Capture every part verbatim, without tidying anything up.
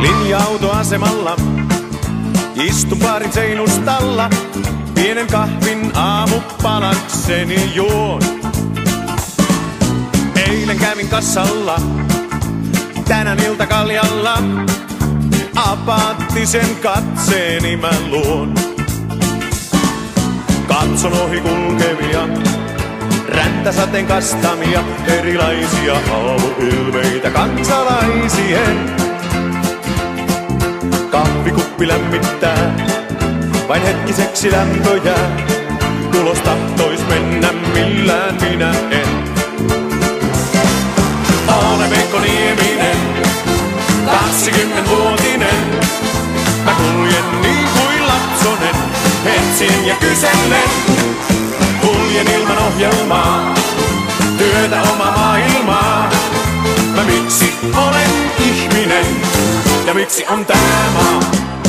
Linja-autoasemalla istun baarin seinustalla, pienen kahvin aamupalakseni juon. Eilen kävin kassalla, tänään iltakaljalla, apaattisen katseeni mä luon. Katson ohi kulkevia, räntäsateen kastamia, erilaisia aamuilmeitä kansalaisien. Kahvikuppi lämmittää, vain hetkiseksi lämpö jää. Tulos tahtois mennä, millään minä en. Olen Veikko Nieminen, kaksikymmenvuotinen. Mä kuljen niin kuin lapsonen, etsin ja kysellen. Kuljen ilman ohjelmaa, työtä oma maailmaa. Mä miksi olen ihminen ja miksi on tää maa?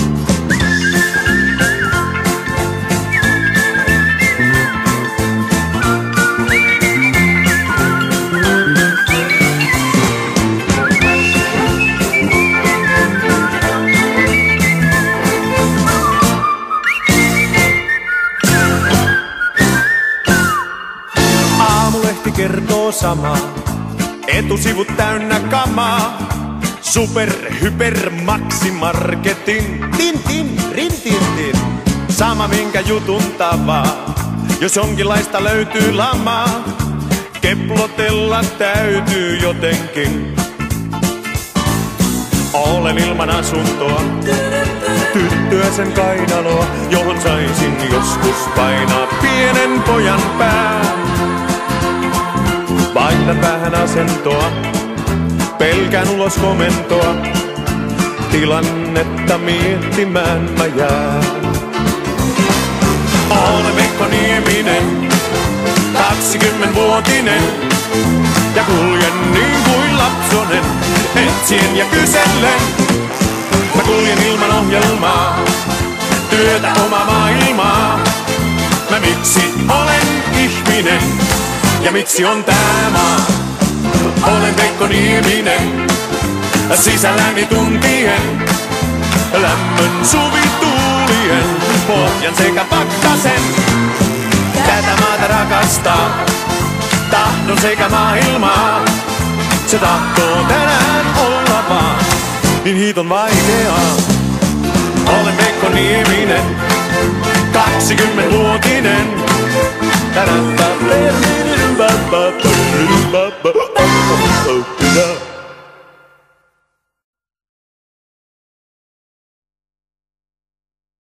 Aamulehti kertoo samaa, etusivut täynnä kamaa. Super, hyper, maksimarketin. Tin, tin, rin, tin, tin. Sama minkä jutun tavaa, jos jonkinlaista löytyy lamaa. Keplotella täytyy jotenkin. Olen ilman asuntoa, tyttöä sen kainaloa, johon saisin joskus painaa pienen pojan pää. Vaihdan vähän asentoa, pelkään ulos komentoa, tilannetta miettimään mä jään. Olen Veikko Nieminen, kaksikymmenvuotinen, ja kuljen niin kuin lapsonen, etsien ja kysellen. Mä kuljen ilman ohjelmaa, työtä oma maailmaa. Mä miksi olen ihminen, ja miksi on tää maa? Olen Veikko Nieminen, sisälläni tuntien, lämmön suvituulien, pohjan sekä pakkasen. Tätä maata rakastaa, tahdon sekä maailmaa. Se tahtoo tänään olla vaan, niin hiiton vaikeaa. Olen Veikko Nieminen, kaksikymmenvuotinen. Tadadda,